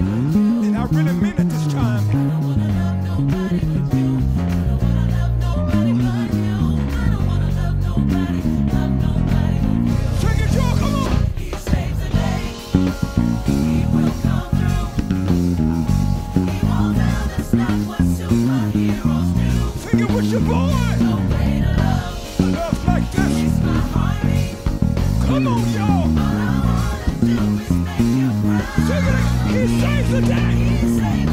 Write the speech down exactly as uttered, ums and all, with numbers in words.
And I really mean it this time. Sing it, Joe, come on. He saves the day. He will come through. He won't tell us not what superheroes do. Sing it with your boy. No way to love. A love like this. It's my heartbeat. Come on, y'all. All I wanna do is make you proud. Sing it. He saves the day. He saves